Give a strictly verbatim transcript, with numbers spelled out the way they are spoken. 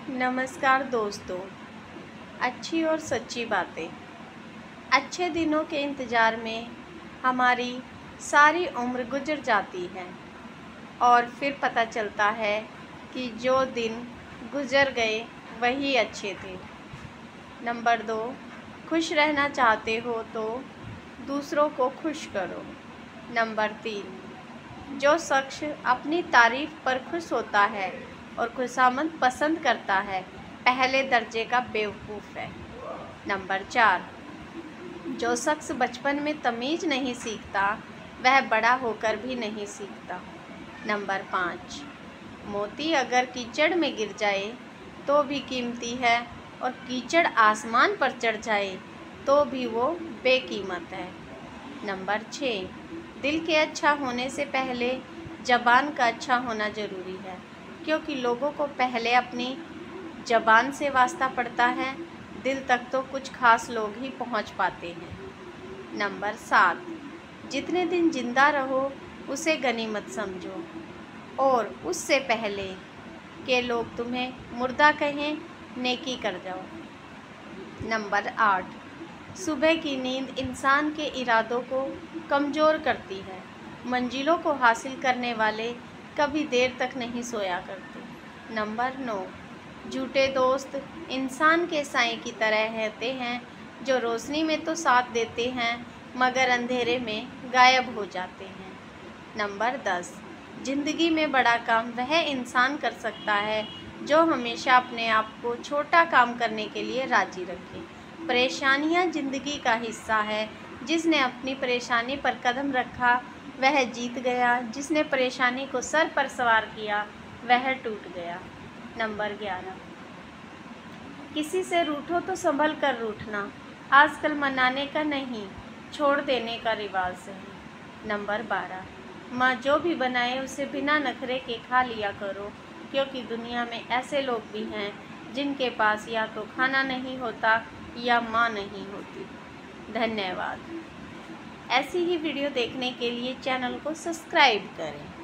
नमस्कार दोस्तों, अच्छी और सच्ची बातें। अच्छे दिनों के इंतज़ार में हमारी सारी उम्र गुजर जाती है और फिर पता चलता है कि जो दिन गुजर गए वही अच्छे थे। नंबर दो, खुश रहना चाहते हो तो दूसरों को खुश करो। नंबर तीन, जो शख्स अपनी तारीफ़ पर खुश होता है और खुशामद पसंद करता है, पहले दर्जे का बेवकूफ़ है। नंबर चार, जो शख्स बचपन में तमीज़ नहीं सीखता, वह बड़ा होकर भी नहीं सीखता। नंबर पाँच, मोती अगर कीचड़ में गिर जाए तो भी कीमती है और कीचड़ आसमान पर चढ़ जाए तो भी वो बेकीमत है। नंबर छः, दिल के अच्छा होने से पहले ज़बान का अच्छा होना ज़रूरी है, क्योंकि लोगों को पहले अपनी ज़बान से वास्ता पड़ता है, दिल तक तो कुछ खास लोग ही पहुंच पाते हैं। नंबर सात, जितने दिन जिंदा रहो उसे गनीमत समझो और उससे पहले के लोग तुम्हें मुर्दा कहें, नेकी कर जाओ। नंबर आठ, सुबह की नींद इंसान के इरादों को कमज़ोर करती है। मंजिलों को हासिल करने वाले कभी देर तक नहीं सोया करते। नंबर नौ, झूठे दोस्त इंसान के साए की तरह रहते हैं, जो रोशनी में तो साथ देते हैं मगर अंधेरे में गायब हो जाते हैं। नंबर दस, ज़िंदगी में बड़ा काम वह इंसान कर सकता है जो हमेशा अपने आप को छोटा काम करने के लिए राज़ी रखे। परेशानियां ज़िंदगी का हिस्सा है, जिसने अपनी परेशानी पर कदम रखा वह जीत गया, जिसने परेशानी को सर पर सवार किया वह टूट गया। नंबर ग्यारह, किसी से रूठो तो संभल कर रूठना, आजकल मनाने का नहीं छोड़ देने का रिवाज है। नंबर बारह, माँ जो भी बनाए उसे बिना नखरे के खा लिया करो, क्योंकि दुनिया में ऐसे लोग भी हैं जिनके पास या तो खाना नहीं होता या माँ नहीं होती। धन्यवाद। ऐसी ही वीडियो देखने के लिए चैनल को सब्सक्राइब करें।